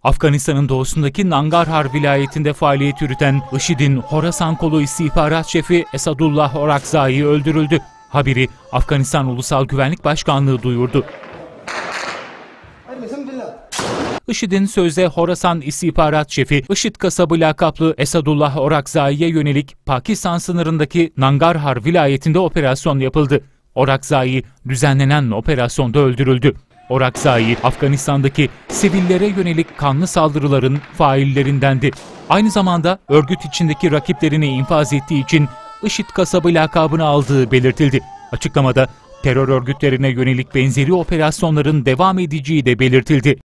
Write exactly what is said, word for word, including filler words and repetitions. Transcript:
Afganistan'ın doğusundaki Nangarhar vilayetinde faaliyet yürüten IŞİD'in Horasan Kolu İstihbarat Şefi Esadullah Orakzai öldürüldü. Haberi Afganistan Ulusal Güvenlik Başkanlığı duyurdu. IŞİD'in sözde Horasan İstihbarat Şefi, IŞİD kasabı lakaplı Esadullah Orakzai'ye yönelik Pakistan sınırındaki Nangarhar vilayetinde operasyon yapıldı. Orakzai düzenlenen operasyonda öldürüldü. Orakzai, Afganistan'daki sivillere yönelik kanlı saldırıların faillerindendi. Aynı zamanda örgüt içindeki rakiplerini infaz ettiği için IŞİD kasabı lakabını aldığı belirtildi. Açıklamada terör örgütlerine yönelik benzeri operasyonların devam edeceği de belirtildi.